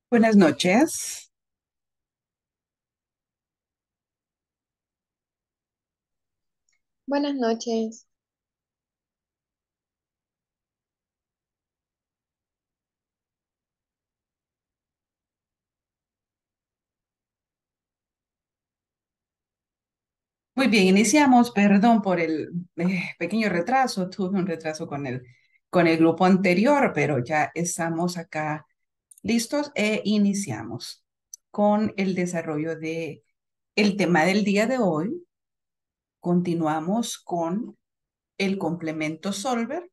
Buenas noches. Buenas noches. Muy bien, iniciamos. Perdón por el pequeño retraso. Tuve un retraso con el grupo anterior, pero ya estamos acá listos e iniciamos con el desarrollo de el tema del día de hoy. Continuamos con el complemento solver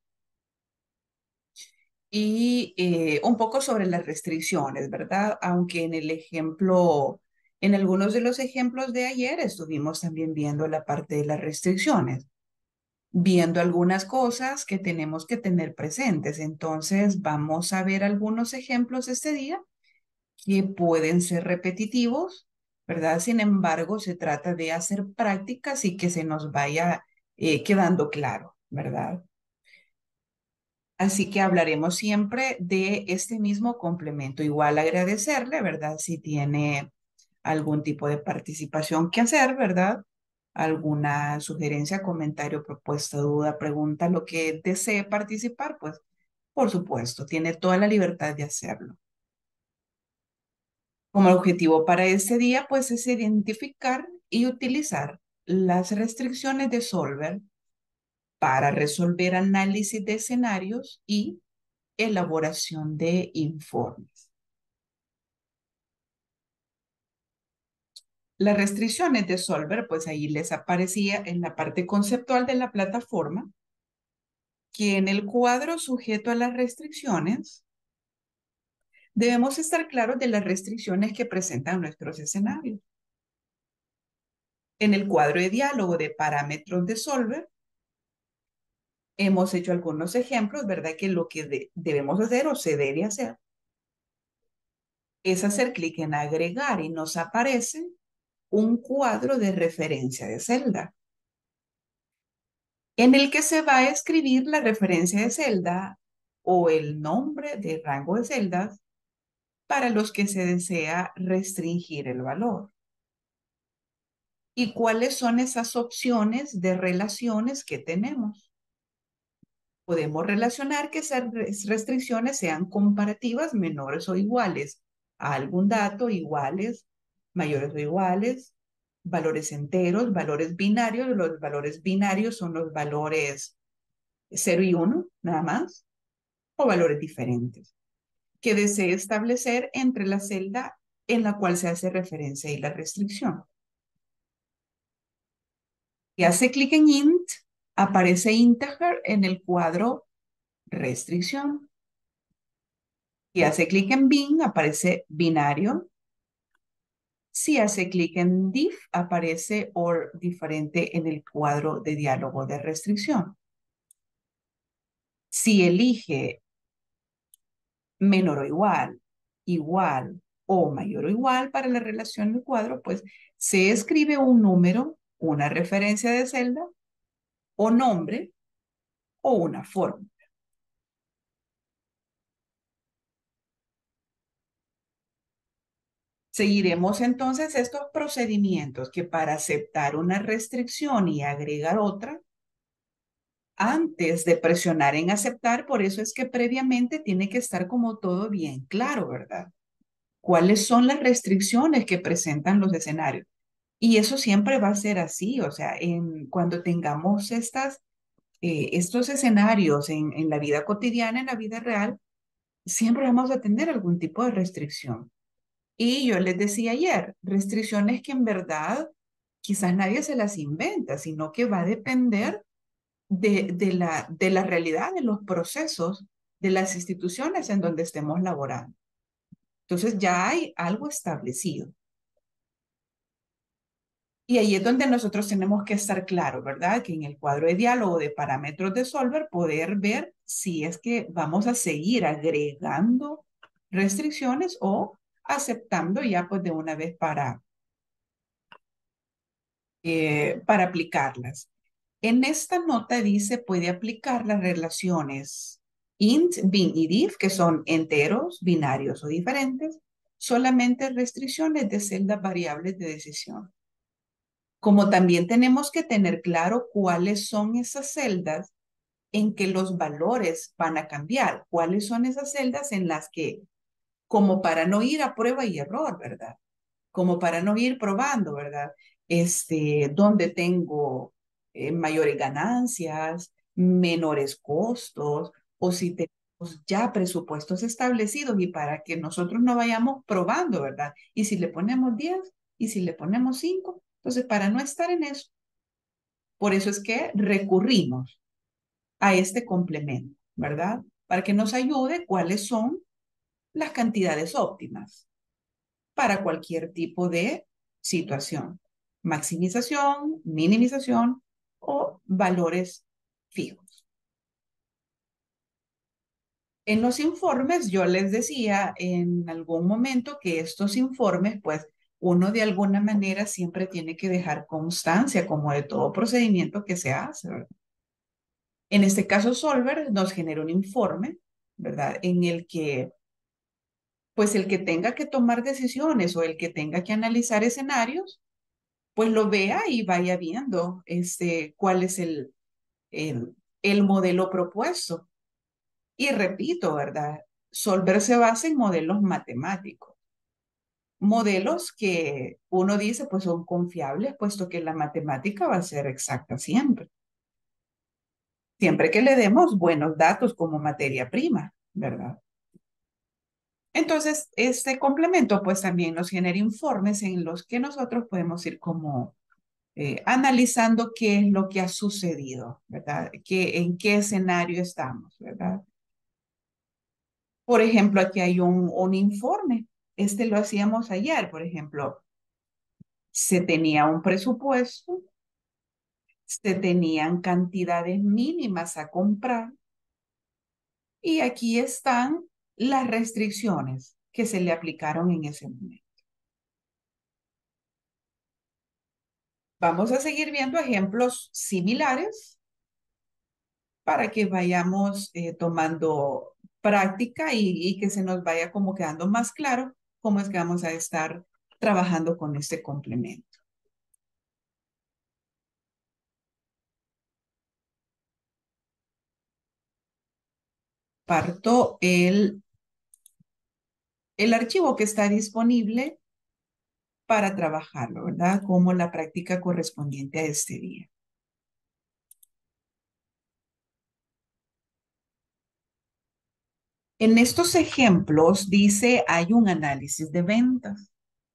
y un poco sobre las restricciones, ¿verdad? Aunque en algunos de los ejemplos de ayer estuvimos también viendo la parte de las restricciones, viendo algunas cosas que tenemos que tener presentes. Entonces, vamos a ver algunos ejemplos este día que pueden ser repetitivos, ¿verdad? Sin embargo, se trata de hacer prácticas y que se nos vaya quedando claro, ¿verdad? Así que hablaremos siempre de este mismo complemento. Igual agradecerle, ¿verdad? Si tiene algún tipo de participación que hacer, ¿verdad? Alguna sugerencia, comentario, propuesta, duda, pregunta, lo que desee participar, pues por supuesto, tiene toda la libertad de hacerlo. Como objetivo para este día, pues es identificar y utilizar las restricciones de Solver para resolver análisis de escenarios y elaboración de informes. Las restricciones de Solver, pues ahí les aparecía en la parte conceptual de la plataforma, que en el cuadro sujeto a las restricciones, debemos estar claros de las restricciones que presentan nuestros escenarios. En el cuadro de diálogo de parámetros de Solver, hemos hecho algunos ejemplos, ¿verdad? Que lo que debemos hacer o se debe hacer es hacer clic en agregar y nos aparece un cuadro de referencia de celda en el que se va a escribir la referencia de celda o el nombre de rango de celdas para los que se desea restringir el valor. ¿Y cuáles son esas opciones de relaciones que tenemos? Podemos relacionar que esas restricciones sean comparativas, menores o iguales a algún dato, iguales, mayores o iguales, valores enteros, valores binarios. Los valores binarios son los valores 0 y 1, nada más, o valores diferentes, que desee establecer entre la celda en la cual se hace referencia y la restricción. Si hace clic en int, aparece integer en el cuadro restricción. Si hace clic en bin, aparece binario. Si hace clic en diff, aparece or diferente en el cuadro de diálogo de restricción. Si elige menor o igual, igual o mayor o igual para la relación del cuadro, pues se escribe un número, una referencia de celda o nombre o una forma. Seguiremos entonces estos procedimientos que para aceptar una restricción y agregar otra, antes de presionar en aceptar, por eso es que previamente tiene que estar como todo bien claro, ¿verdad? ¿Cuáles son las restricciones que presentan los escenarios? Y eso siempre va a ser así, o sea, cuando tengamos estos escenarios en la vida cotidiana, en la vida real, siempre vamos a tener algún tipo de restricción. Y yo les decía ayer, restricciones que en verdad quizás nadie se las inventa, sino que va a depender de la realidad, de los procesos, de las instituciones en donde estemos laborando. Entonces ya hay algo establecido. Y ahí es donde nosotros tenemos que estar claros, ¿verdad? Que en el cuadro de diálogo de parámetros de Solver poder ver si es que vamos a seguir agregando restricciones o aceptando ya pues de una vez para aplicarlas. En esta nota dice puede aplicar las relaciones int, bin y diff, que son enteros, binarios o diferentes, solamente restricciones de celdas variables de decisión. Como también tenemos que tener claro cuáles son esas celdas en que los valores van a cambiar, cuáles son esas celdas en las que, como para no ir a prueba y error, ¿verdad? Como para no ir probando, ¿verdad? Donde tengo mayores ganancias, menores costos, o si tenemos ya presupuestos establecidos y para que nosotros no vayamos probando, ¿verdad? Y si le ponemos 10 y si le ponemos 5, entonces para no estar en eso, por eso es que recurrimos a este complemento, ¿verdad? Para que nos ayude cuáles son las cantidades óptimas para cualquier tipo de situación. Maximización, minimización o valores fijos. En los informes, yo les decía en algún momento que estos informes, pues uno de alguna manera siempre tiene que dejar constancia como de todo procedimiento que se hace, ¿verdad? En este caso, Solver nos genera un informe, ¿verdad? En el que, pues el que tenga que tomar decisiones o el que tenga que analizar escenarios, pues lo vea y vaya viendo cuál es el modelo propuesto. Y repito, ¿verdad? Solver se basa en modelos matemáticos, modelos que uno dice pues son confiables, puesto que la matemática va a ser exacta siempre, siempre que le demos buenos datos como materia prima, ¿verdad? Entonces, este complemento pues también nos genera informes en los que nosotros podemos ir como analizando qué es lo que ha sucedido, ¿verdad? En qué escenario estamos, ¿verdad? Por ejemplo, aquí hay un informe. Este lo hacíamos ayer, por ejemplo. Se tenía un presupuesto, se tenían cantidades mínimas a comprar y aquí están las restricciones que se le aplicaron en ese momento. Vamos a seguir viendo ejemplos similares para que vayamos tomando práctica y que se nos vaya como quedando más claro cómo es que vamos a estar trabajando con este complemento. Parto el archivo que está disponible para trabajarlo, ¿verdad? Como la práctica correspondiente a este día. En estos ejemplos dice hay un análisis de ventas.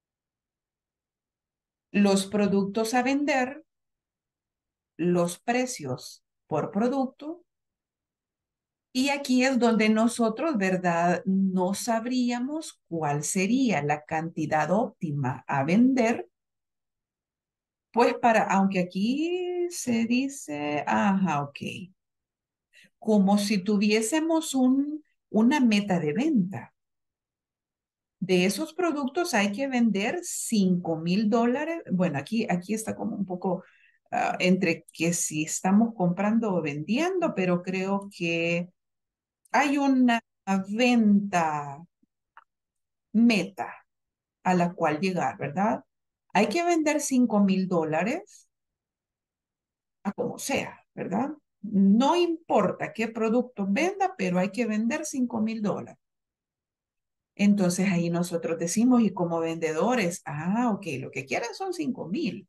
Los productos a vender, los precios por producto. Y aquí es donde nosotros, ¿verdad? No sabríamos cuál sería la cantidad óptima a vender, pues aunque aquí se dice, ajá, ok, como si tuviésemos una meta de venta. De esos productos hay que vender $5,000. Bueno, aquí está como un poco entre que si estamos comprando o vendiendo, pero creo que hay una venta meta a la cual llegar, ¿verdad? Hay que vender $5,000 a como sea, ¿verdad? No importa qué producto venda, pero hay que vender $5,000. Entonces ahí nosotros decimos, y como vendedores, ok, lo que quieren son 5,000.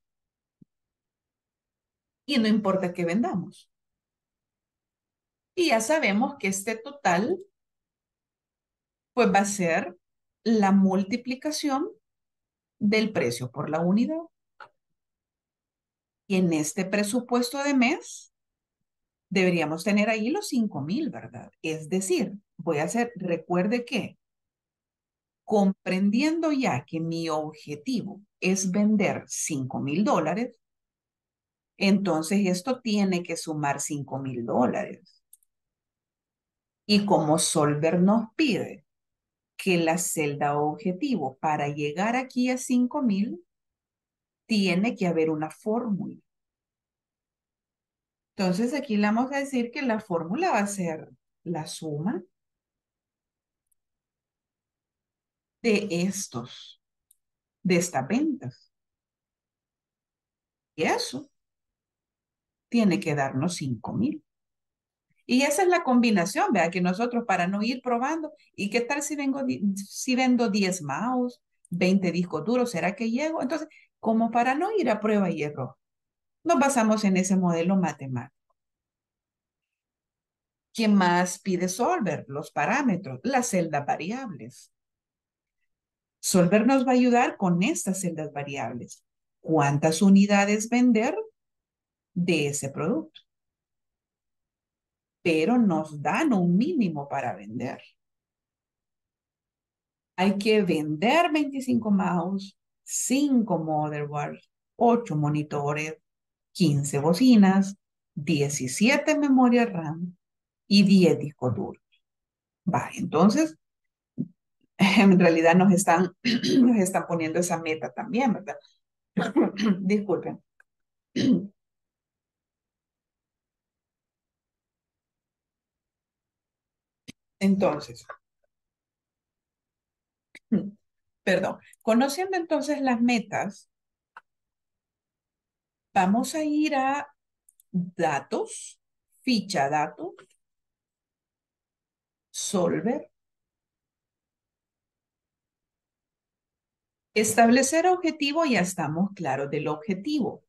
Y no importa qué vendamos. Y ya sabemos que este total, pues va a ser la multiplicación del precio por la unidad. Y en este presupuesto de mes, deberíamos tener ahí los 5,000, ¿verdad? Es decir, voy a hacer, recuerde que comprendiendo ya que mi objetivo es vender $5,000, entonces esto tiene que sumar $5,000. Y como Solver nos pide que la celda objetivo para llegar aquí a 5,000, tiene que haber una fórmula. Entonces aquí le vamos a decir que la fórmula va a ser la suma de estas ventas. Y eso tiene que darnos 5,000. Y esa es la combinación, vea, que nosotros para no ir probando, ¿y qué tal si vendo 10 mouse, 20 discos duros? ¿Será que llego? Entonces, como para no ir a prueba y error, nos basamos en ese modelo matemático. ¿Qué más pide Solver? Los parámetros, las celdas variables. Solver nos va a ayudar con estas celdas variables. ¿Cuántas unidades vender de ese producto? Pero nos dan un mínimo para vender. Hay que vender 25 mouse, 5 motherboards, 8 monitores, 15 bocinas, 17 memorias RAM y 10 discos duros. Va, entonces, en realidad nos están poniendo esa meta también, ¿verdad? Disculpen. Entonces, perdón, conociendo entonces las metas, vamos a ir a datos, ficha datos, Solver, establecer objetivo, ya estamos claros del objetivo.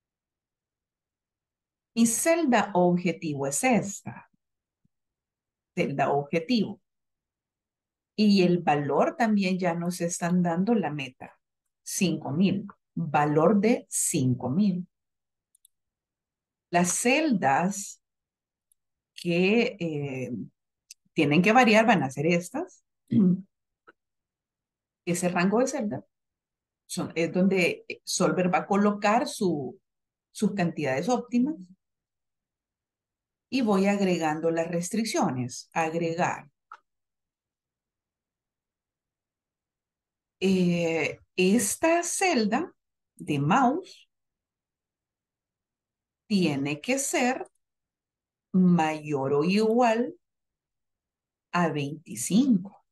Mi celda objetivo es esta, celda objetivo. Y el valor también ya nos están dando la meta, 5,000, valor de 5,000. Las celdas que tienen que variar van a ser estas. Ese rango de celda es donde Solver va a colocar sus cantidades óptimas y voy agregando las restricciones. Agregar. Esta celda de mouse tiene que ser mayor o igual a 25,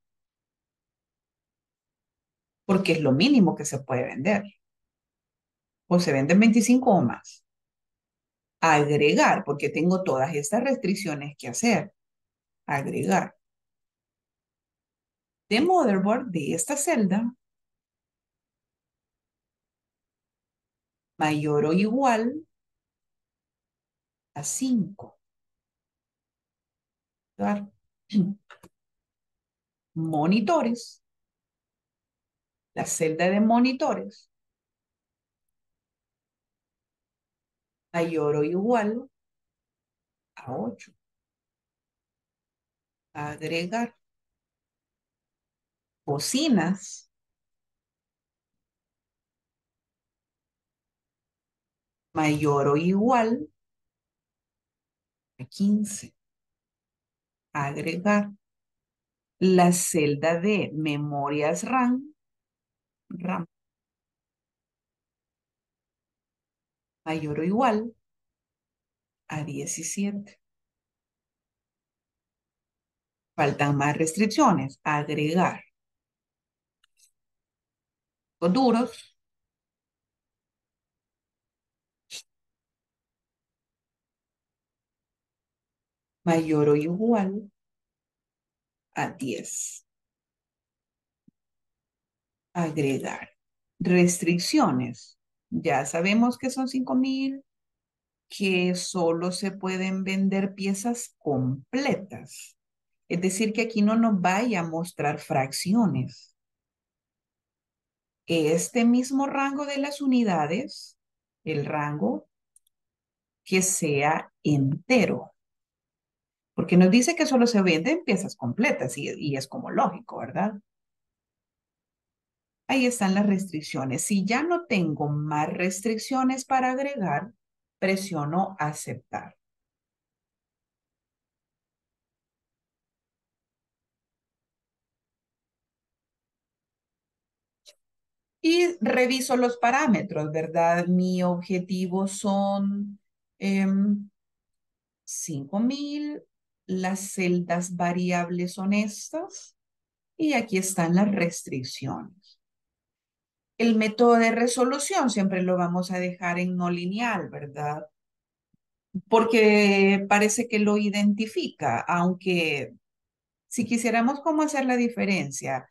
porque es lo mínimo que se puede vender. O se venden 25 o más. Agregar, porque tengo todas estas restricciones que hacer. Agregar. De motherboard de esta celda, mayor o igual a 5. Claro. Monitores. La celda de monitores, mayor o igual a 8. Agregar. Bocinas, mayor o igual a 15. Agregar. La celda de memorias RAM, mayor o igual a 17. Faltan más restricciones. Agregar. Los duros, mayor o igual a 10. Agregar. Restricciones. Ya sabemos que son 5,000, que solo se pueden vender piezas completas. Es decir, que aquí no nos vaya a mostrar fracciones. Este mismo rango de las unidades, el rango que sea entero, porque nos dice que solo se venden piezas completas y es como lógico, ¿verdad? Ahí están las restricciones. Si ya no tengo más restricciones para agregar, presiono aceptar. Y reviso los parámetros, ¿verdad? Mi objetivo son 5,000. Las celdas variables son estas Y aquí están las restricciones. El método de resolución siempre lo vamos a dejar en no lineal, ¿verdad? Porque parece que lo identifica, aunque si quisiéramos cómo hacer la diferencia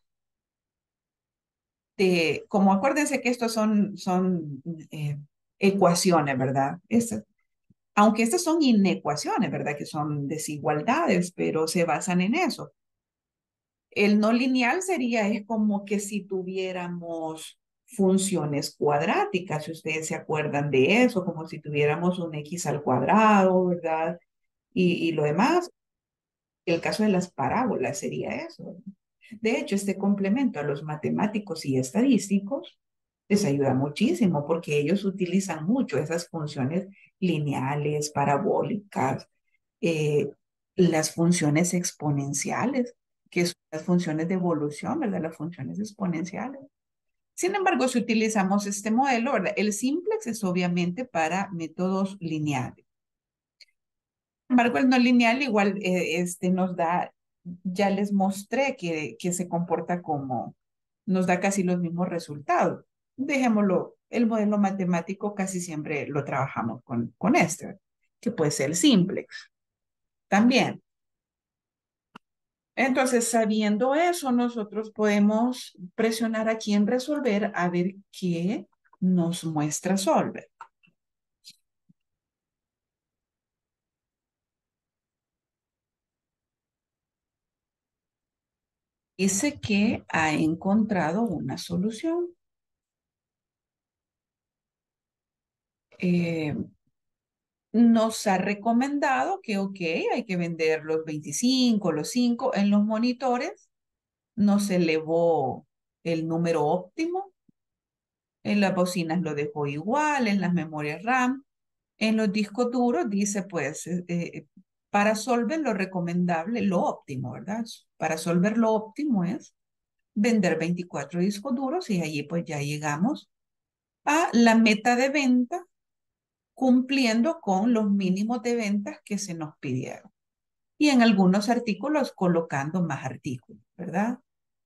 de, como acuérdense que estos son ecuaciones, ¿verdad? Aunque estas son inecuaciones, ¿verdad? Que son desigualdades, pero se basan en eso. El no lineal sería, es como que si tuviéramos funciones cuadráticas, si ustedes se acuerdan de eso, como si tuviéramos un x al cuadrado, ¿verdad? Y lo demás, el caso de las parábolas sería eso. De hecho, este complemento a los matemáticos y estadísticos les ayuda muchísimo porque ellos utilizan mucho esas funciones lineales, parabólicas, eh, las funciones exponenciales, que son las funciones de evolución, ¿verdad? Las funciones exponenciales. Sin embargo, si utilizamos este modelo, ¿verdad? El simplex es obviamente para métodos lineales. Sin embargo, el no lineal igual nos da, ya les mostré que se comporta como, nos da casi los mismos resultados. Dejémoslo, el modelo matemático casi siempre lo trabajamos con este, que puede ser el simplex también. Entonces, sabiendo eso, nosotros podemos presionar aquí en resolver a ver qué nos muestra Solver. Dice que ha encontrado una solución. Eh, Nos ha recomendado que, ok, hay que vender los 25, los 5 en los monitores. Nos elevó el número óptimo. En las bocinas lo dejó igual, en las memorias RAM. En los discos duros dice, pues, para Solver lo recomendable, lo óptimo, ¿verdad? Para Solver lo óptimo es vender 24 discos duros y allí pues ya llegamos a la meta de venta cumpliendo con los mínimos de ventas que se nos pidieron. Y en algunos artículos colocando más artículos, ¿verdad?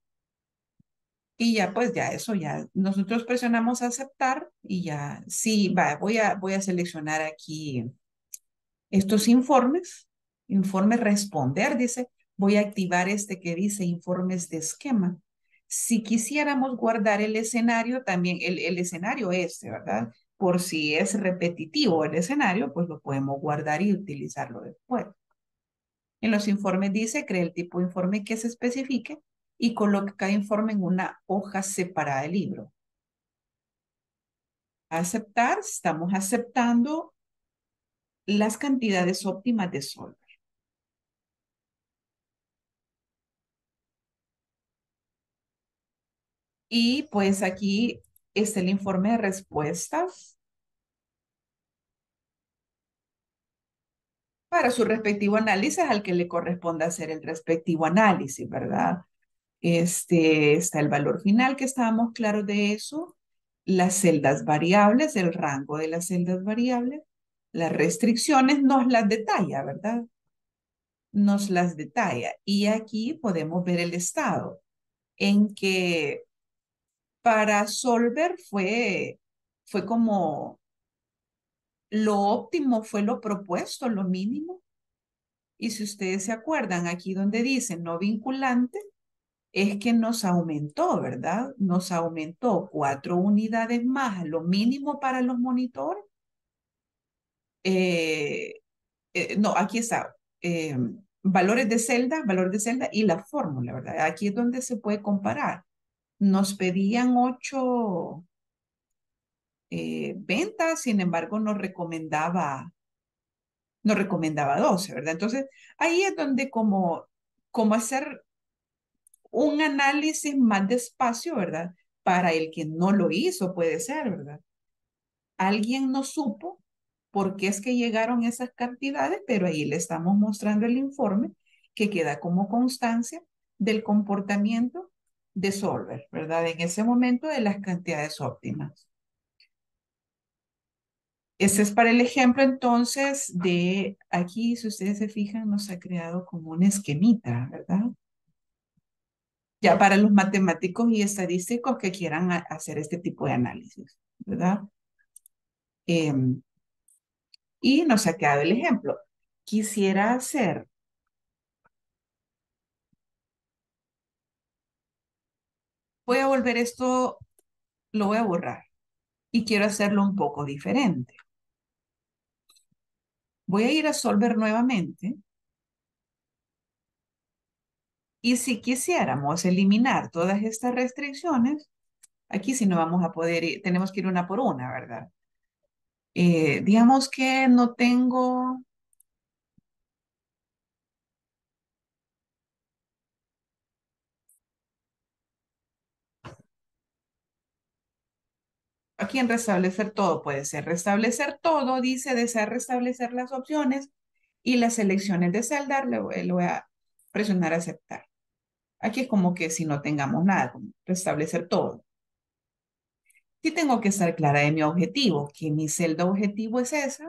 Y ya pues ya eso ya nosotros presionamos aceptar y ya sí, va, voy a seleccionar aquí estos informes, informe responder, dice, voy a activar este que dice informes de esquema. Si quisiéramos guardar el escenario, también el escenario este, ¿verdad? Por si es repetitivo el escenario, pues lo podemos guardar y utilizarlo después. En los informes dice, crea el tipo de informe que se especifique y coloca cada informe en una hoja separada del libro. Aceptar, estamos aceptando las cantidades óptimas de sol. Y pues aquí está el informe de respuestas para su respectivo análisis al que le corresponde hacer el respectivo análisis, ¿verdad? Está el valor final que estábamos claros de eso, las celdas variables, el rango de las celdas variables, las restricciones nos las detalla, ¿verdad? Nos las detalla. Y aquí podemos ver el estado en que para Solver fue como lo óptimo fue lo propuesto, lo mínimo. Y si ustedes se acuerdan, aquí donde dice no vinculante, es que nos aumentó, ¿verdad? Nos aumentó 4 unidades más a lo mínimo para los monitores. Eh, no, aquí está. Valor de celda y la fórmula, ¿verdad? Aquí es donde se puede comparar. Nos pedían 8 ventas, sin embargo, nos recomendaba 12, ¿verdad? Entonces, ahí es donde como hacer un análisis más despacio, ¿verdad? Para el que no lo hizo, puede ser, ¿verdad? Alguien no supo por qué es que llegaron esas cantidades, pero ahí le estamos mostrando el informe que queda como constancia del comportamiento de Solver, ¿verdad? En ese momento de las cantidades óptimas. Ese es para el ejemplo entonces de aquí, si ustedes se fijan, nos ha creado como un esquemita, ¿verdad? Ya para los matemáticos y estadísticos que quieran hacer este tipo de análisis, ¿verdad? Em, y nos ha quedado el ejemplo. Quisiera hacer, voy a volver esto, lo voy a borrar y quiero hacerlo un poco diferente. Voy a ir a Solver nuevamente y si quisiéramos eliminar todas estas restricciones, aquí sí no vamos a poder ir, tenemos que ir una por una, ¿verdad? Digamos que no tengo, aquí en restablecer todo puede ser restablecer todo, dice desear restablecer las opciones y las selecciones de celda, le voy a presionar aceptar. Aquí es como que si no tengamos nada, como restablecer todo. Sí tengo que estar clara de mi objetivo, que mi celda objetivo es esa.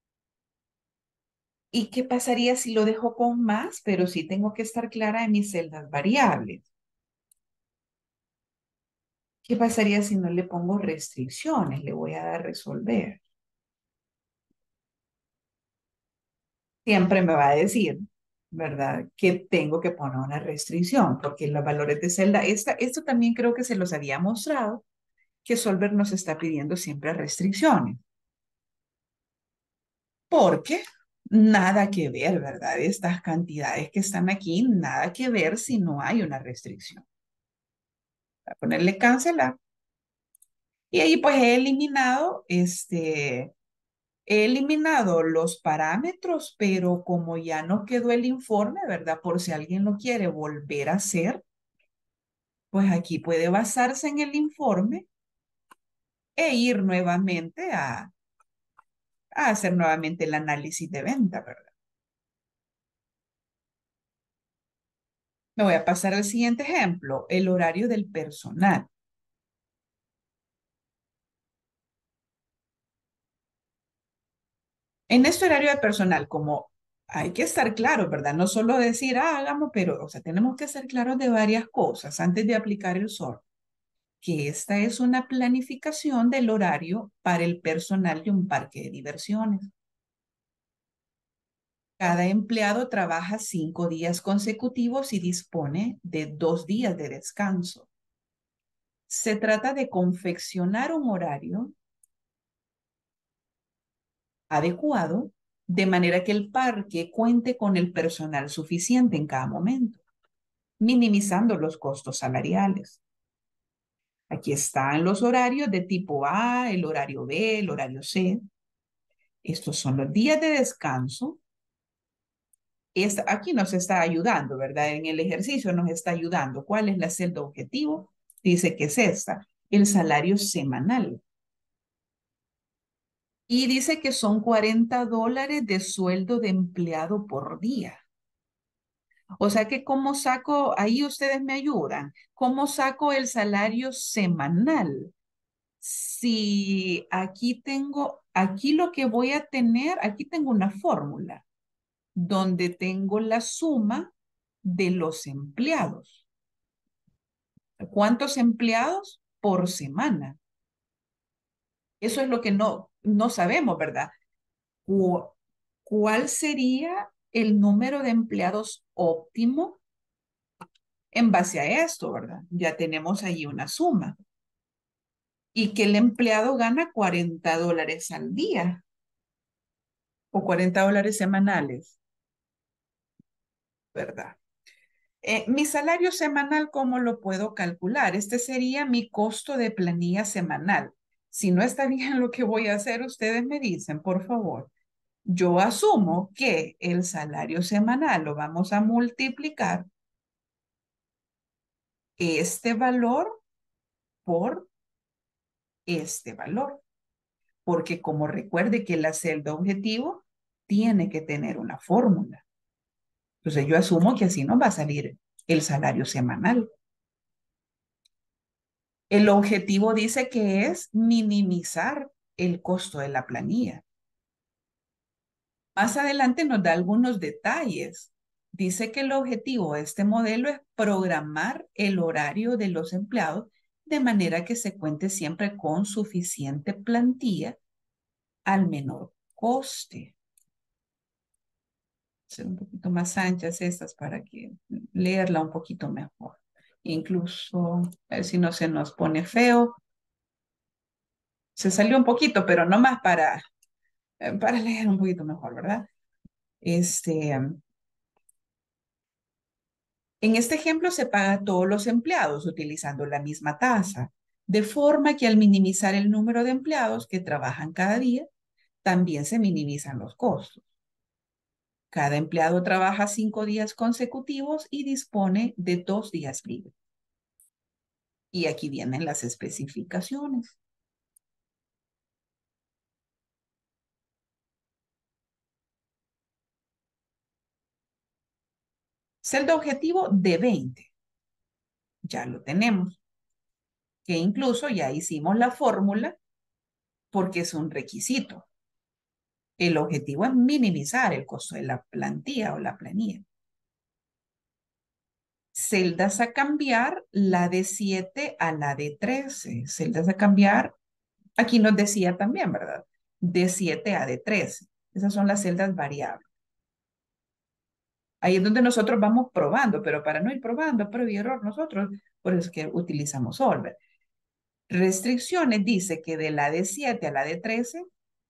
¿Y qué pasaría si lo dejo con más? Pero sí tengo que estar clara de mis celdas variables. ¿Qué pasaría si no le pongo restricciones? Le voy a dar resolver. Siempre me va a decir, ¿verdad? Que tengo que poner una restricción, porque los valores de celda, esto también creo que se los había mostrado, que Solver nos está pidiendo siempre restricciones. Porque nada que ver, ¿verdad? Estas cantidades que están aquí, nada que ver si no hay una restricción. Voy a ponerle cancelar. Y ahí pues he eliminado los parámetros, pero como ya no quedó el informe, ¿verdad? Por si alguien lo quiere volver a hacer, pues aquí puede basarse en el informe e ir nuevamente a hacer nuevamente el análisis de venta, ¿verdad? Me voy a pasar al siguiente ejemplo, el horario del personal. En este horario de personal, como hay que estar claros, ¿verdad? No solo decir, hagamos, pero, o sea, tenemos que ser claros de varias cosas antes de aplicar el SOR, que esta es una planificación del horario para el personal de un parque de diversiones. Cada empleado trabaja 5 días consecutivos y dispone de 2 días de descanso. Se trata de confeccionar un horario adecuado de manera que el parque cuente con el personal suficiente en cada momento, minimizando los costos salariales. Aquí están los horarios de tipo A, el horario B, el horario C. Estos son los días de descanso. Aquí nos está ayudando, ¿verdad? En el ejercicio nos está ayudando. ¿Cuál es la celda objetivo? Dice que es esta, el salario semanal. Y dice que son $40 de sueldo de empleado por día. O sea que cómo saco, ahí ustedes me ayudan, ¿cómo saco el salario semanal? Si aquí tengo, aquí lo que voy a tener, aquí tengo una fórmula donde tengo la suma de los empleados. ¿Cuántos empleados por semana? Eso es lo que no sabemos, ¿verdad? ¿Cuál sería el número de empleados óptimo en base a esto, ¿verdad? Ya tenemos ahí una suma. Y que el empleado gana $40 al día o $40 semanales, ¿verdad? Mi salario semanal, ¿cómo lo puedo calcular? Este sería mi costo de planilla semanal. Si no está bien lo que voy a hacer, ustedes me dicen, por favor. Yo asumo que el salario semanal lo vamos a multiplicar este valor por este valor, porque como recuerde que la celda objetivo tiene que tener una fórmula. Entonces yo asumo que así nos va a salir el salario semanal. El objetivo dice que es minimizar el costo de la planilla. Más adelante nos da algunos detalles. Dice que el objetivo de este modelo es programar el horario de los empleados de manera que se cuente siempre con suficiente plantilla al menor coste. Ser un poquito más anchas estas para que leerla un poquito mejor. Incluso, a ver si no se nos pone feo. Se salió un poquito, pero no más para leer un poquito mejor, ¿verdad? En este ejemplo se paga a todos los empleados utilizando la misma tasa, de forma que al minimizar el número de empleados que trabajan cada día, también se minimizan los costos. Cada empleado trabaja 5 días consecutivos y dispone de 2 días libres. Y aquí vienen las especificaciones. Celda objetivo de 20. Ya lo tenemos. Que incluso ya hicimos la fórmula porque es un requisito. El objetivo es minimizar el costo de la plantilla o la planilla. Celdas a cambiar, la de 7 a la de 13. Celdas a cambiar, aquí nos decía también, ¿verdad? De 7 a de 13. Esas son las celdas variables. Ahí es donde nosotros vamos probando, pero para no ir probando, prueba y error nosotros, por eso es que utilizamos Solver. Restricciones dice que de la de 7 a la de 13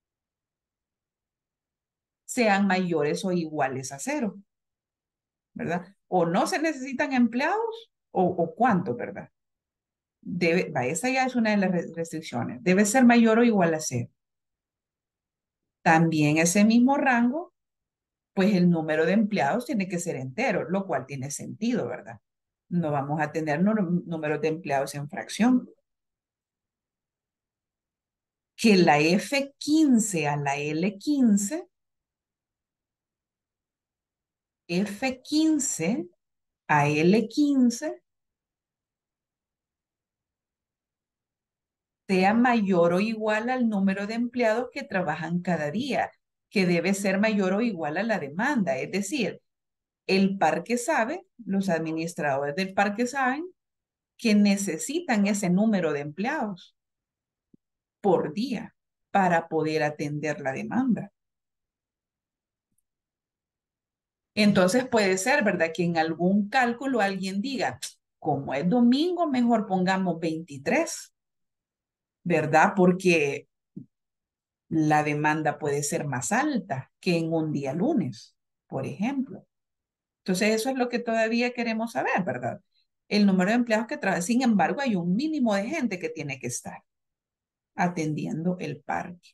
sean mayores o iguales a 0, ¿verdad? O no se necesitan empleados o cuánto, ¿verdad? Esa ya es una de las restricciones. Debe ser mayor o igual a 0. También ese mismo rango, pues el número de empleados tiene que ser entero, lo cual tiene sentido, ¿verdad? No vamos a tener números de empleados en fracción. Que la F15 a la L15, F15 a L15 sea mayor o igual al número de empleados que trabajan cada día, que debe ser mayor o igual a la demanda. Es decir, el parque sabe, los administradores del parque saben que necesitan ese número de empleados por día para poder atender la demanda. Entonces puede ser, ¿verdad? Que en algún cálculo alguien diga, como es domingo, mejor pongamos 23, ¿verdad? Porque la demanda puede ser más alta que en un día lunes, por ejemplo. Entonces eso es lo que todavía queremos saber, ¿verdad? El número de empleados que trabajan. Sin embargo, hay un mínimo de gente que tiene que estar atendiendo el parque.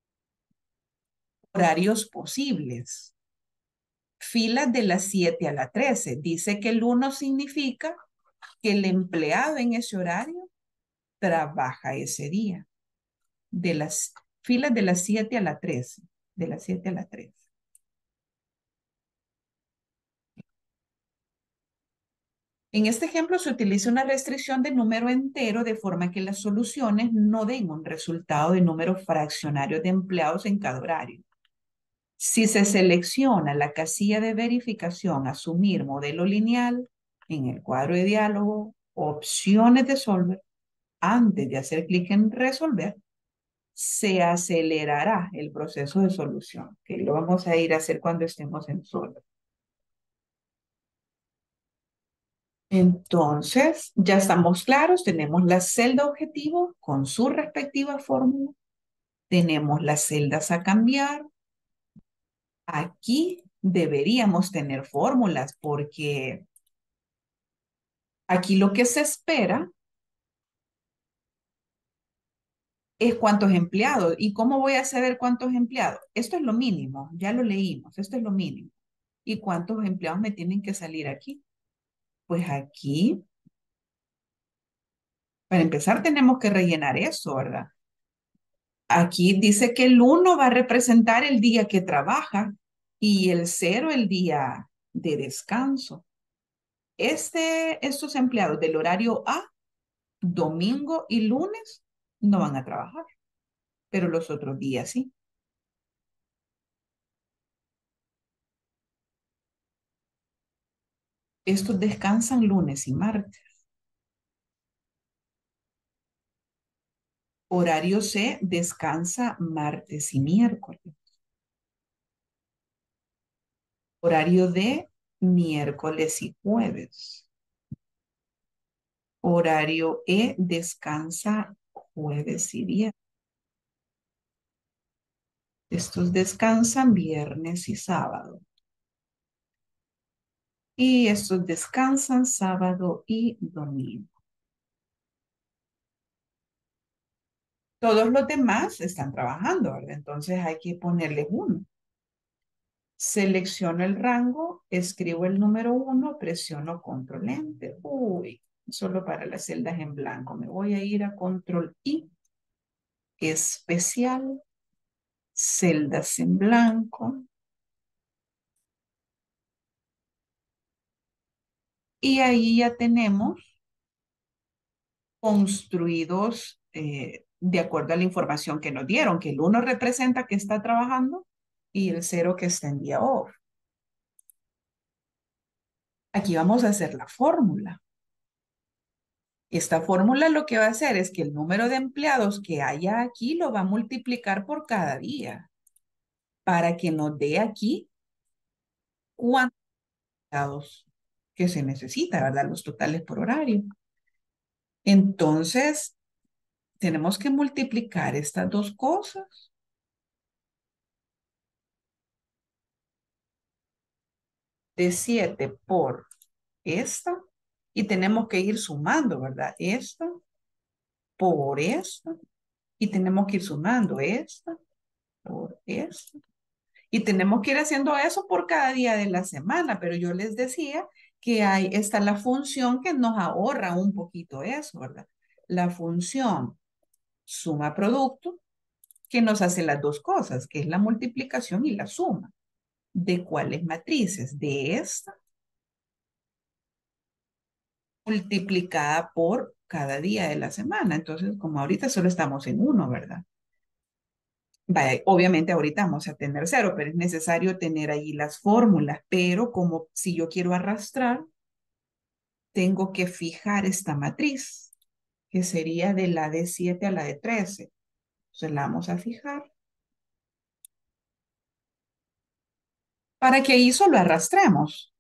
Horarios posibles. Filas de las 7 a las 13. Dice que el 1 significa que el empleado en ese horario trabaja ese día. De las filas de las 7 a las 13. De las 7 a las 13. En este ejemplo se utiliza una restricción de número entero de forma que las soluciones no den un resultado de número fraccionario de empleados en cada horario. Si se selecciona la casilla de verificación asumir modelo lineal en el cuadro de diálogo, opciones de Solver, antes de hacer clic en resolver, se acelerará el proceso de solución, que lo vamos a ir a hacer cuando estemos en Solver. Entonces, ya estamos claros, tenemos la celda objetivo con su respectiva fórmula, tenemos las celdas a cambiar. Aquí deberíamos tener fórmulas porque aquí lo que se espera es cuántos empleados. ¿Y cómo voy a saber cuántos empleados? Esto es lo mínimo, ya lo leímos, esto es lo mínimo. ¿Y cuántos empleados me tienen que salir aquí? Pues aquí, para empezar, tenemos que rellenar eso, ¿verdad? Aquí dice que el 1 va a representar el día que trabaja y el 0 el día de descanso. Estos empleados del horario A, domingo y lunes, no van a trabajar, pero los otros días sí. Estos descansan lunes y martes. Horario C descansa martes y miércoles. Horario D, miércoles y jueves. Horario E descansa jueves y viernes. Estos descansan viernes y sábado. Y estos descansan sábado y domingo. Todos los demás están trabajando, ¿verdad? Entonces hay que ponerles uno. Selecciono el rango, escribo el número 1, presiono control enter. Uy, solo para las celdas en blanco. Me voy a ir a control I, especial, celdas en blanco. Y ahí ya tenemos construidos de acuerdo a la información que nos dieron, que el 1 representa que está trabajando y el 0 que está en día off. Aquí vamos a hacer la fórmula. Esta fórmula lo que va a hacer es que el número de empleados que haya aquí lo va a multiplicar por cada día para que nos dé aquí cuántos empleados que se necesita, ¿verdad? Los totales por horario. Entonces, tenemos que multiplicar estas dos cosas. De 7 por esta. Y tenemos que ir sumando, ¿verdad? Esta por esta. Y tenemos que ir sumando esta por esta. Y tenemos que ir haciendo eso por cada día de la semana, pero yo les decía que ahí está la función que nos ahorra un poquito eso, ¿verdad? La función suma producto que nos hace las dos cosas, que es la multiplicación y la suma. ¿De cuáles matrices? De esta multiplicada por cada día de la semana. Entonces, como ahorita solo estamos en uno, ¿verdad? Vaya, obviamente ahorita vamos a tener cero, pero es necesario tener ahí las fórmulas. Pero como si yo quiero arrastrar, tengo que fijar esta matriz, que sería de la de 7 a la de 13. Entonces la vamos a fijar para que ahí solo arrastremos.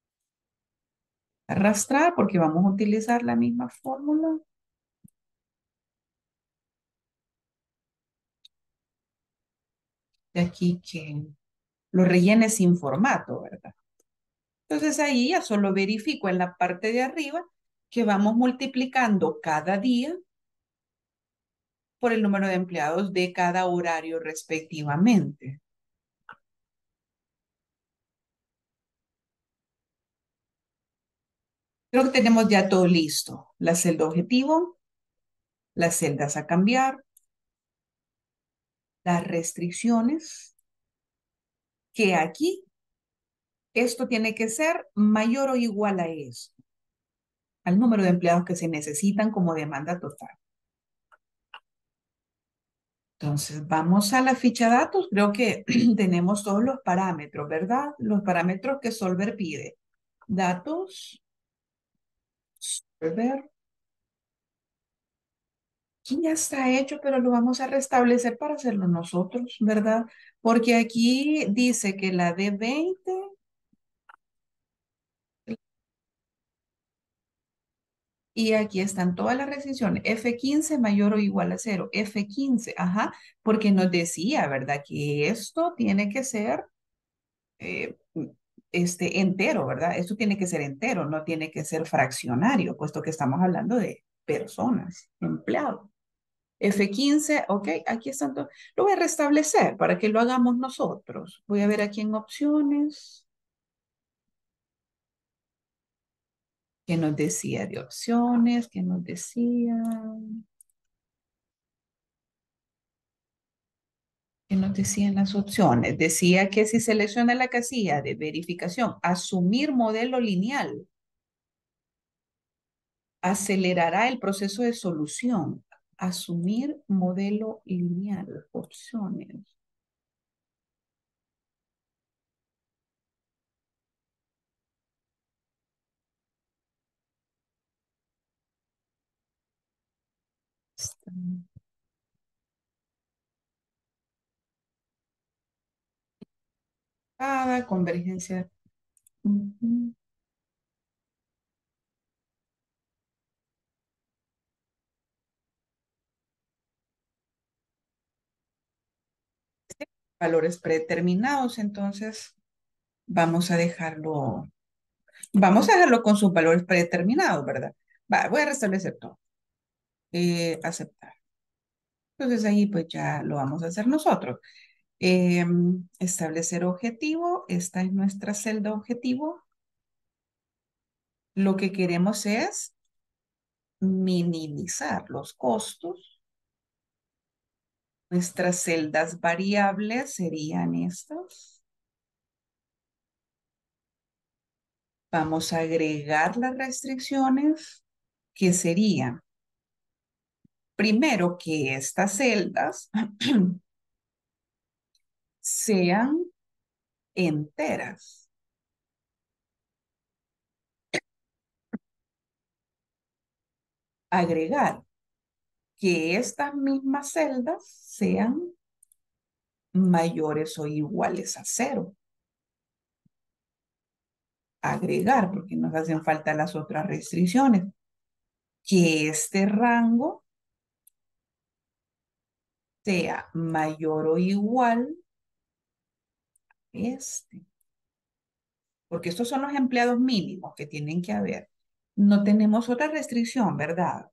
Arrastrar porque vamos a utilizar la misma fórmula. De aquí que lo rellene sin formato, ¿verdad? Entonces ahí ya solo verifico en la parte de arriba que vamos multiplicando cada día por el número de empleados de cada horario respectivamente. Creo que tenemos ya todo listo. La celda objetivo, las celdas a cambiar, las restricciones, que aquí esto tiene que ser mayor o igual a eso, al número de empleados que se necesitan como demanda total. Entonces, vamos a la ficha datos. Creo que tenemos todos los parámetros, ¿verdad? Los parámetros que Solver pide. Datos, Solver. Aquí ya está hecho, pero lo vamos a restablecer para hacerlo nosotros, ¿verdad? Porque aquí dice que la D20 y aquí están todas las restricciones. F15 mayor o igual a cero. F15, ajá, porque nos decía, ¿verdad? Que esto tiene que ser eh, entero, ¿verdad? Esto tiene que ser entero, no tiene que ser fraccionario, puesto que estamos hablando de personas, empleados. F15, ok, aquí están todos. Lo voy a restablecer para que lo hagamos nosotros. Voy a ver aquí en opciones. ¿Qué nos decía de opciones? ¿Qué nos decía? ¿Qué nos decían las opciones? Decía que si selecciona la casilla de verificación, asumir modelo lineal, acelerará el proceso de solución. Asumir modelo lineal, opciones. Cada convergencia. Ujú. Valores predeterminados, entonces vamos a dejarlo con sus valores predeterminados, ¿verdad? Va, voy a restablecer todo. Aceptar. Entonces ahí pues ya lo vamos a hacer nosotros. Establecer objetivo. Esta es nuestra celda objetivo. Lo que queremos es minimizar los costos. Nuestras celdas variables serían estas. Vamos a agregar las restricciones que serían, primero, que estas celdas sean enteras. Agregar que estas mismas celdas sean mayores o iguales a cero. Agregar, porque nos hacen falta las otras restricciones, que este rango sea mayor o igual a este. Porque estos son los empleados mínimos que tienen que haber. No tenemos otra restricción, ¿verdad?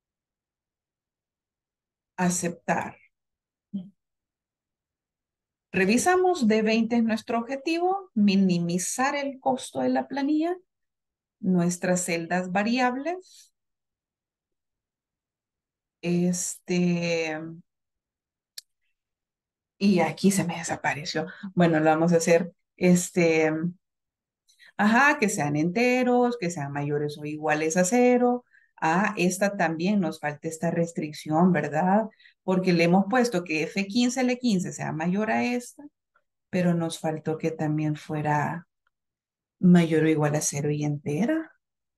Aceptar. Revisamos, de 20 es nuestro objetivo, minimizar el costo de la planilla, nuestras celdas variables, este, y aquí se me desapareció. Bueno, lo vamos a hacer, ajá, que sean enteros, que sean mayores o iguales a cero. Ah, esta también nos falta esta restricción, ¿verdad? Porque le hemos puesto que F15 L15 sea mayor a esta, pero nos faltó que también fuera mayor o igual a cero y entera.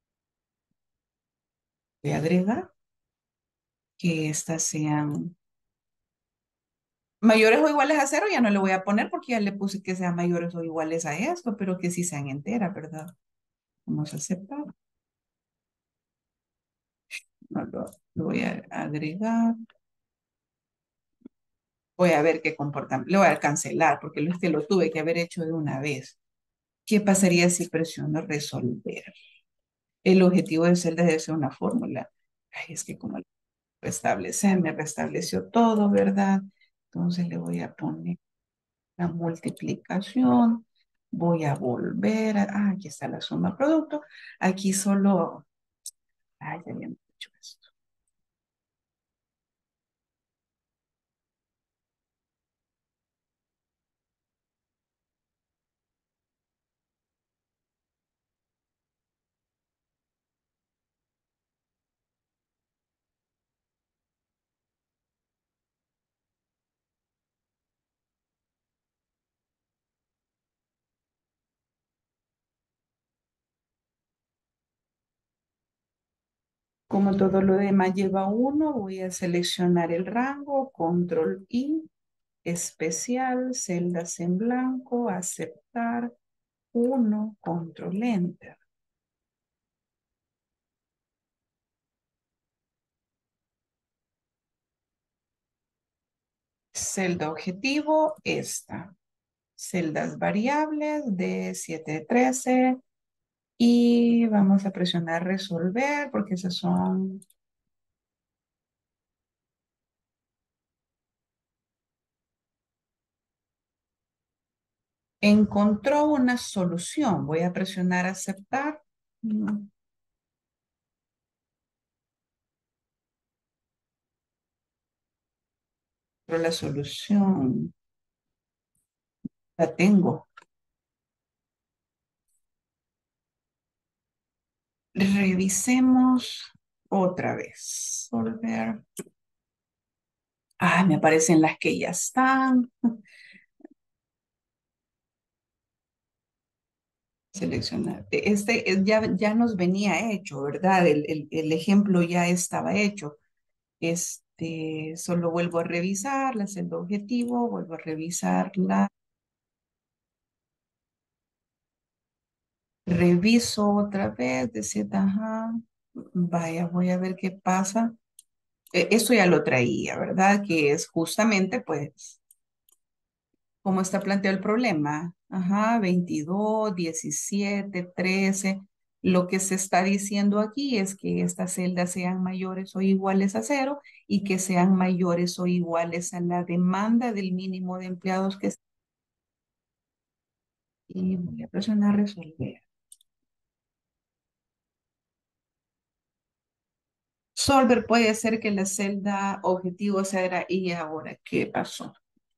Voy a agregar que estas sean mayores o iguales a cero, ya no le voy a poner porque ya le puse que sean mayores o iguales a esto, pero que sí sean enteras, ¿verdad? Vamos a aceptar. No, lo voy a agregar. Voy a ver qué comportamiento. Le voy a cancelar porque este lo tuve que haber hecho de una vez. ¿Qué pasaría si presiono resolver? El objetivo de celda debe ser una fórmula. Ay, es que como restablecer, me restableció todo, ¿verdad? Entonces le voy a poner la multiplicación. Voy a volver aquí está la suma producto. Aquí solo, ya habíamos hecho esto. Como todo lo demás lleva uno, voy a seleccionar el rango, control I, especial, celdas en blanco, aceptar, uno, control enter. Celda objetivo, esta. Celdas variables de 7 13 y vamos a presionar resolver porque esas son. Encontró una solución. Voy a presionar aceptar. Pero la solución la tengo. Revisemos otra vez. Volver. Me aparecen las que ya están. Seleccionar. Ya nos venía hecho, ¿verdad? El ejemplo ya estaba hecho. solo vuelvo a revisar la celda objetivo, vuelvo a revisarla, reviso otra vez, decía, ajá, vaya, voy a ver qué pasa. Esto ya lo traía, ¿verdad? Que es justamente, pues, cómo está planteado el problema. Ajá, 22, 17, 13. Lo que se está diciendo aquí es que estas celdas sean mayores o iguales a cero y que sean mayores o iguales a la demanda del mínimo de empleados que... Y voy a presionar resolver. Solver puede ser que la celda objetivo sea era y ahora, ¿qué pasó?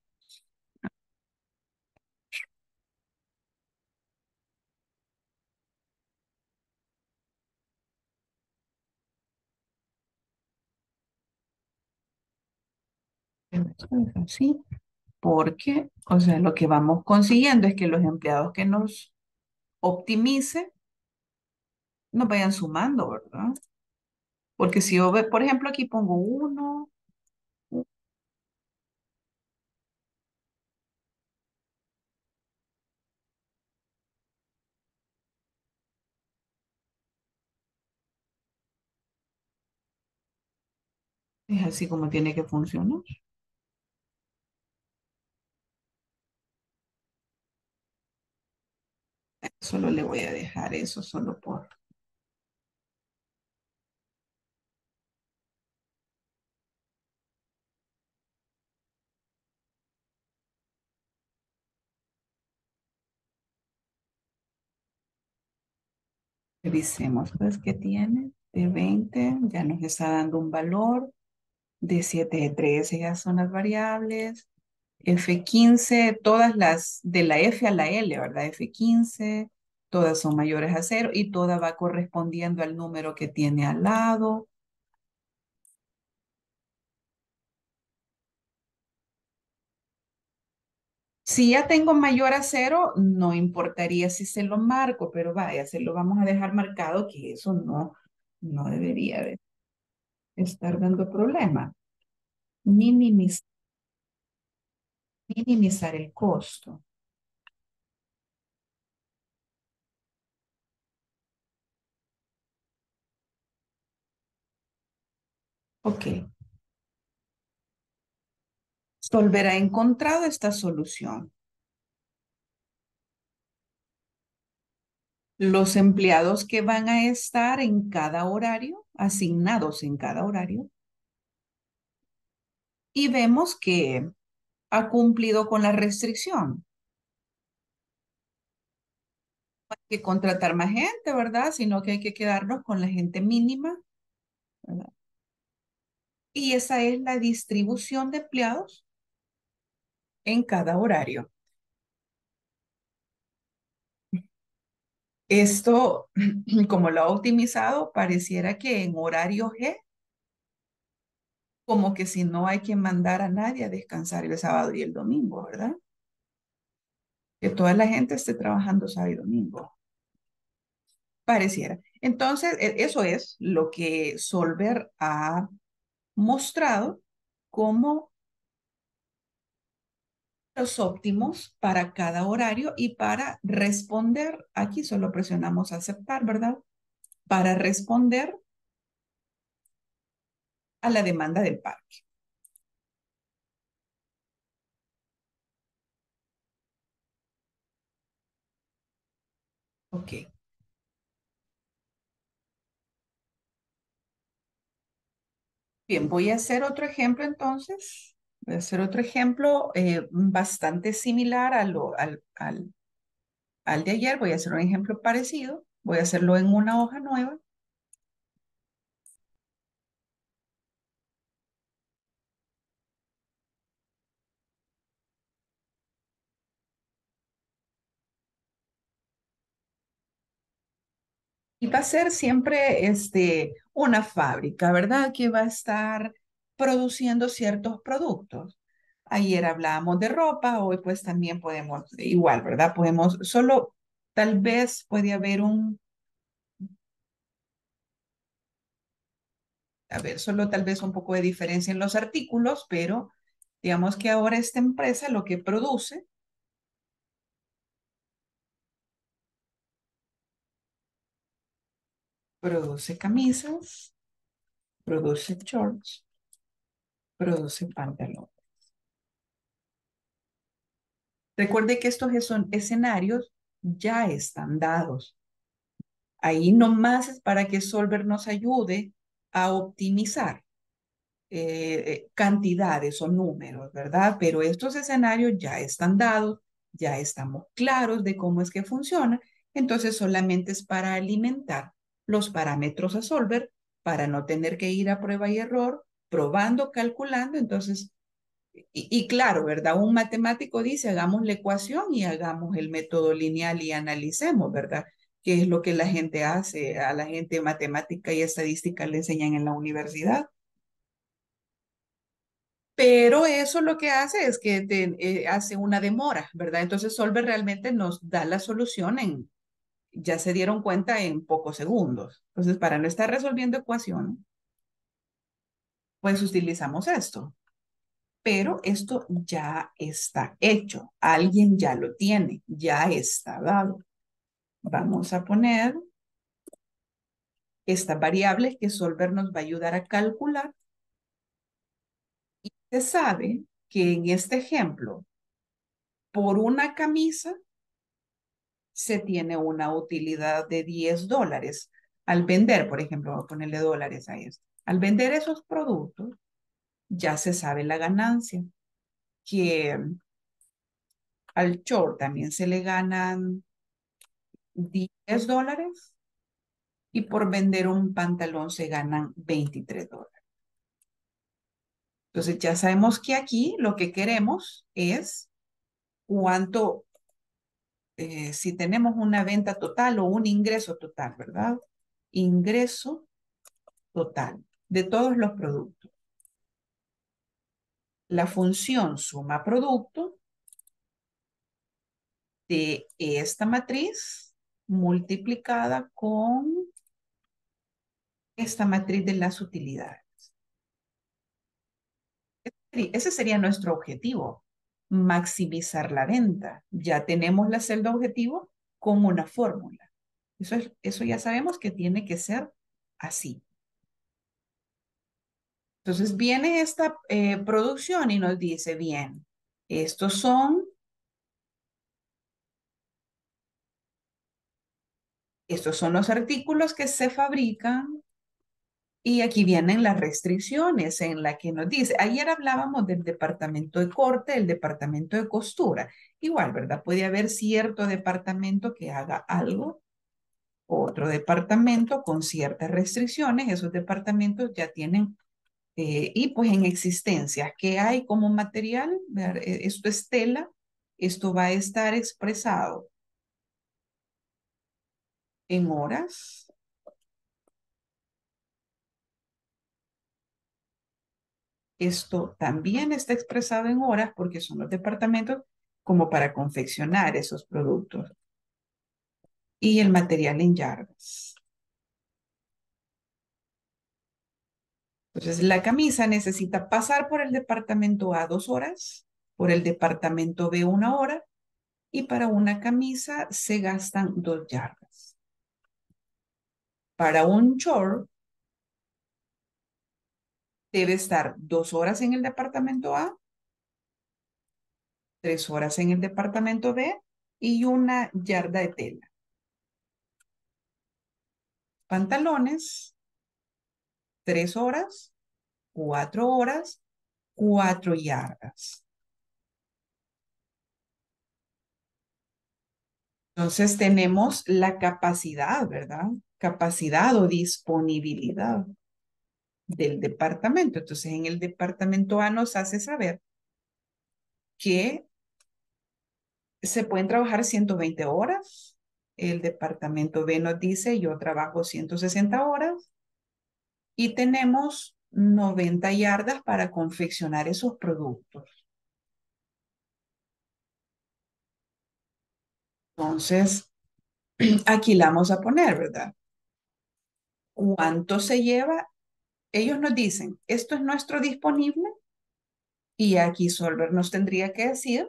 Esto es así, porque, o sea, lo que vamos consiguiendo es que los empleados que nos optimice nos vayan sumando, ¿verdad? Porque si yo, por ejemplo, aquí pongo uno, es así como tiene que funcionar. Solo le voy a dejar eso, solo por... Revisemos, pues, ¿qué tiene? De 20 ya nos está dando un valor. De 7 de 13 ya son las variables. F15 todas las de la F a la L, ¿verdad? F15 todas son mayores a cero y toda va correspondiendo al número que tiene al lado. Si ya tengo mayor a cero, no importaría si se lo marco, pero vaya, se lo vamos a dejar marcado que eso no debería de estar dando problema. Minimiz- minimizar el costo. Ok. Solver ha encontrado esta solución. Los empleados que van a estar en cada horario, asignados en cada horario, y vemos que ha cumplido con la restricción. No hay que contratar más gente, ¿verdad? Sino que hay que quedarnos con la gente mínima, ¿verdad? Y esa es la distribución de empleados en cada horario. Esto, como lo ha optimizado, pareciera que en horario G, como que si no hay que mandar a nadie a descansar el sábado y el domingo, ¿verdad? Que toda la gente esté trabajando sábado y domingo. Pareciera. Entonces, eso es lo que Solver ha mostrado como los óptimos para cada horario y para responder, aquí solo presionamos aceptar, ¿verdad? Para responder a la demanda del parque. Ok. Bien, voy a hacer otro ejemplo entonces. Voy a hacer otro ejemplo bastante similar al de ayer. Voy a hacer un ejemplo parecido. Voy a hacerlo en una hoja nueva. Y va a ser siempre una fábrica, ¿verdad? Que va a estar produciendo ciertos productos. Ayer hablábamos de ropa, hoy pues también podemos, igual, ¿verdad? Podemos, solo tal vez puede haber a ver, solo tal vez un poco de diferencia en los artículos, pero digamos que ahora esta empresa lo que produce camisas, produce shorts, produce pantalones. Recuerde que estos son escenarios ya están dados. Ahí nomás es para que Solver nos ayude a optimizar cantidades o números, ¿verdad? Pero estos escenarios ya están dados, ya estamos claros de cómo es que funciona, entonces solamente es para alimentar los parámetros a Solver para no tener que ir a prueba y error, probando, calculando, entonces, y claro, ¿verdad? Un matemático dice, hagamos la ecuación y hagamos el método lineal y analicemos, ¿verdad? ¿Qué es lo que la gente hace? A la gente matemática y estadística le enseñan en la universidad. Pero eso lo que hace es que hace una demora, ¿verdad? Entonces Solver realmente nos da la solución ya se dieron cuenta en pocos segundos. Entonces, para no estar resolviendo ecuaciones, pues utilizamos esto. Pero esto ya está hecho. Alguien ya lo tiene, ya está dado. Vamos a poner estas variables que Solver nos va a ayudar a calcular. Se sabe que en este ejemplo, por una camisa, se tiene una utilidad de $10. Al vender, por ejemplo, voy a ponerle dólares a esto. Al vender esos productos, ya se sabe la ganancia, que al short también se le ganan $10 y por vender un pantalón se ganan $23. Entonces ya sabemos que aquí lo que queremos es cuánto, si tenemos una venta total o un ingreso total, ¿verdad? Ingreso total de todos los productos. La función suma producto de esta matriz multiplicada con esta matriz de las utilidades. Ese sería nuestro objetivo, maximizar la venta. Ya tenemos la celda objetivo con una fórmula. Eso ya sabemos que tiene que ser así. Entonces viene esta producción y nos dice, bien, estos son los artículos que se fabrican y aquí vienen las restricciones en la que nos dice, ayer hablábamos del departamento de corte, el departamento de costura. Igual, ¿verdad? Puede haber cierto departamento que haga algo, otro departamento con ciertas restricciones, esos departamentos ya tienen, y pues en existencia, ¿qué hay como material? Esto es tela, esto va a estar expresado en horas. Esto también está expresado en horas porque son los departamentos como para confeccionar esos productos. Y el material en yardas. Entonces, la camisa necesita pasar por el departamento A 2 horas, por el departamento B 1 hora, y para una camisa se gastan 2 yardas. Para un short, debe estar 2 horas en el departamento A, 3 horas en el departamento B y 1 yarda de tela. Pantalones, 3 horas, 4 horas, 4 yardas. Entonces tenemos la capacidad, ¿verdad? Capacidad o disponibilidad del departamento. Entonces en el departamento A nos hace saber que se pueden trabajar 120 horas. El departamento B nos dice, yo trabajo 160 horas y tenemos 90 yardas para confeccionar esos productos. Entonces, aquí la vamos a poner, ¿verdad? ¿Cuánto se lleva ellos nos dicen, esto es nuestro disponible y aquí Solver nos tendría que decir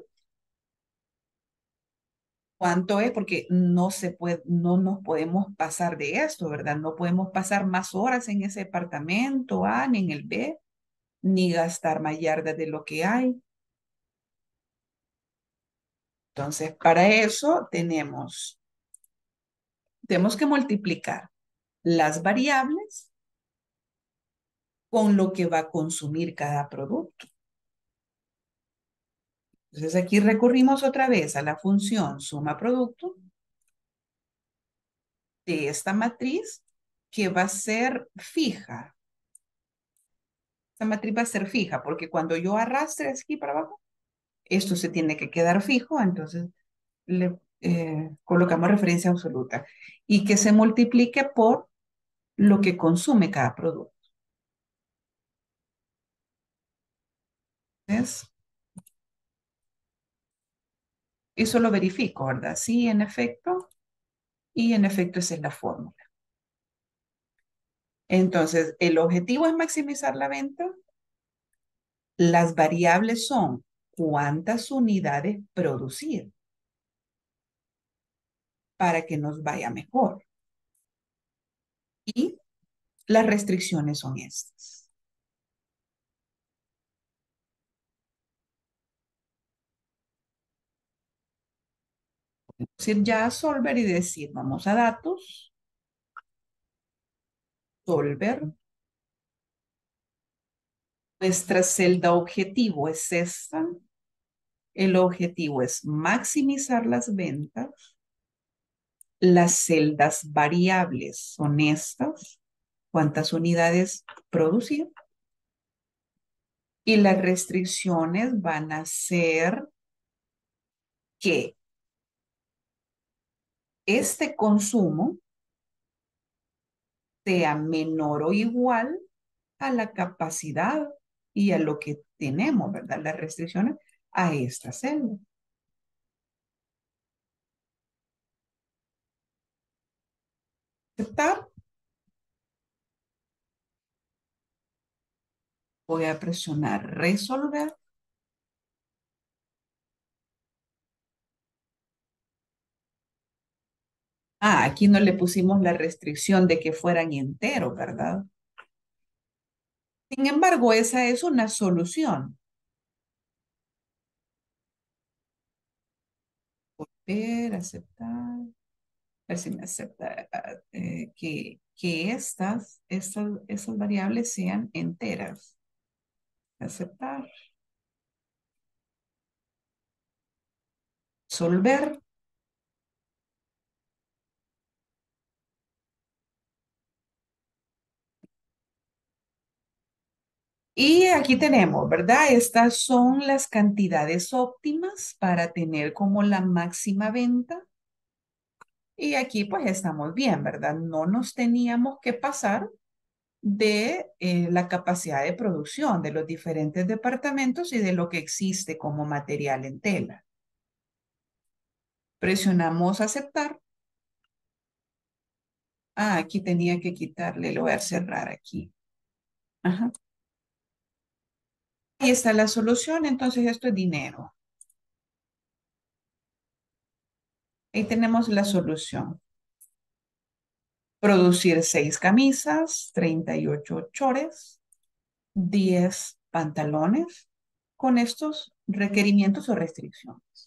cuánto es, porque no se puede, no nos podemos pasar de esto, ¿verdad? No podemos pasar más horas en ese departamento A ni en el B, ni gastar más yardas de lo que hay. Entonces, para eso tenemos que multiplicar las variables con lo que va a consumir cada producto. Entonces, aquí recurrimos otra vez a la función suma producto de esta matriz que va a ser fija. Esta matriz va a ser fija porque cuando yo arrastre aquí para abajo, esto se tiene que quedar fijo, entonces le colocamos referencia absoluta y que se multiplique por lo que consume cada producto. ¿Ves? Eso lo verifico, ¿verdad? Sí, en efecto, y en efecto esa es la fórmula. Entonces, el objetivo es maximizar la venta. Las variables son cuántas unidades producir para que nos vaya mejor. Y las restricciones son estas. Vamos a ir ya a Solver y decir, vamos a datos, Solver. Nuestra celda objetivo es esta. El objetivo es maximizar las ventas. Las celdas variables son estas. ¿Cuántas unidades producir? Y las restricciones van a ser que este consumo sea menor o igual a la capacidad y a lo que tenemos, ¿verdad? Las restricciones a esta celda. Aceptar. Voy a presionar resolver. Ah, aquí no le pusimos la restricción de que fueran enteros, ¿verdad? Sin embargo, esa es una solución. Volver, aceptar. A ver si me acepta que estas variables sean enteras. Aceptar. Solver. Y aquí tenemos, ¿verdad? Estas son las cantidades óptimas para tener como la máxima venta. Y aquí pues estamos bien, ¿verdad? No nos teníamos que pasar de la capacidad de producción de los diferentes departamentos y de lo que existe como material en tela. Presionamos aceptar. Ah, aquí tenía que quitarle, lo voy a cerrar aquí. Ajá. Ahí está la solución, entonces esto es dinero. Ahí tenemos la solución. Producir 6 camisas, 38 chores, 10 pantalones con estos requerimientos o restricciones.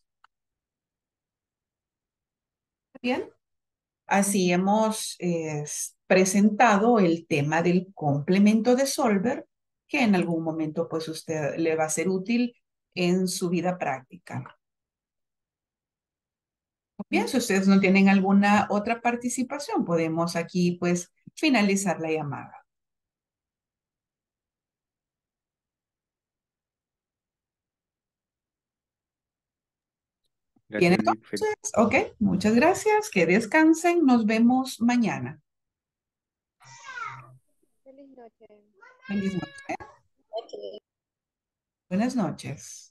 Bien, así hemos presentado el tema del complemento de Solver, que en algún momento pues usted le va a ser útil en su vida práctica. Bien, si ustedes no tienen alguna otra participación, podemos aquí pues finalizar la llamada. Bien, Gracias, Lick. entonces, ok, muchas gracias, que descansen, nos vemos mañana. Feliz noche. Feliz noche. Buenas noches.